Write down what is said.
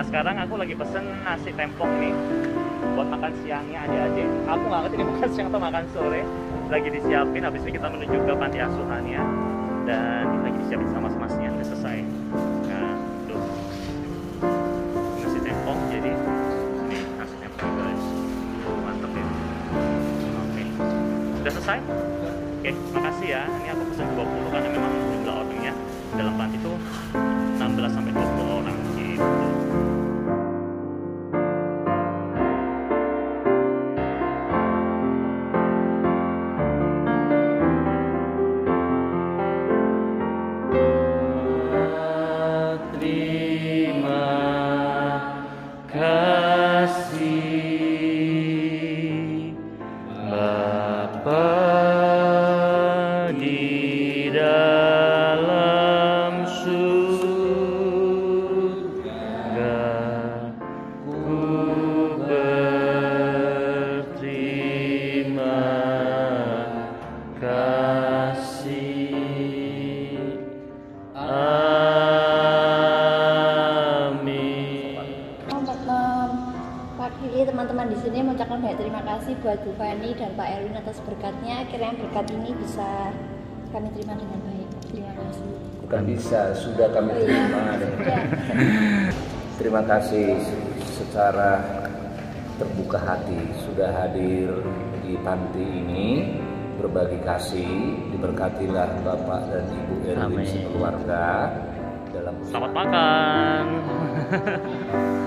Nah sekarang aku lagi pesen nasi tempong nih buat makan siangnya adik-adik. Aku nggak ngerti ini makan siang atau makan sore. Lagi disiapin, habis ini kita menuju ke panti asuhannya. Dan ini lagi disiapin sama mas-masnya, udah selesai. Nah itu nasi tempong, jadi ini nasi tempong guys. Mantep ya. Oke, udah selesai? Oke, makasih ya. Ini aku pesen 20 karena memang jumlah orangnya dalam panti itu 16 sampai 20 orang gitu. Terima kasih Bapa di dalam surga, ku berterima kasih. Mewakili teman-teman di sini mengucapkan banyak terima kasih buat Bu Fani dan Pak Erwin atas berkatnya. Kiranya berkat ini bisa kami terima dengan baik. Terima kasih. Bukan bisa, sudah kami terima. Terima kasih secara terbuka hati sudah hadir di panti ini, berbagi kasih. Diberkatilah Bapak dan Ibu Erwin sekeluarga dalam Selamat makan.